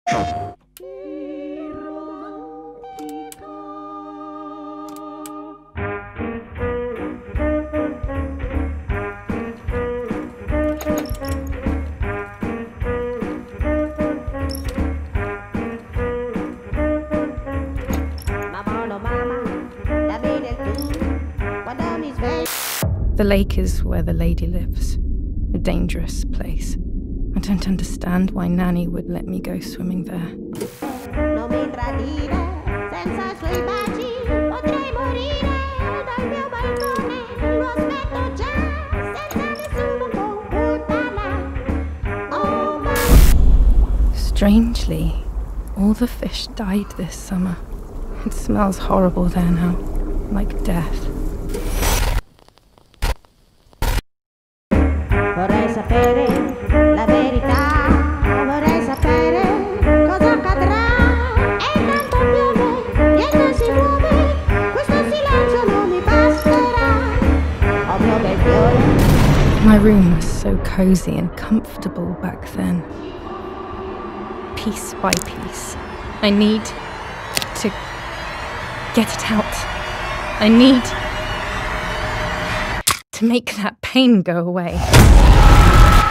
The lake is where the lady lives, a dangerous place. I don't understand why Nanny would let me go swimming there. Strangely, all the fish died this summer. It smells horrible there now, like death. Vorrei sapere la verità, vorrei sapere cosa accadrà. E tanto piove, niente si muove, questo silenzio non mi basterà. Oh mio bel fiore. My room was so cozy and comfortable back then. Piece by piece, I need to get it out. I need to make that pain go away.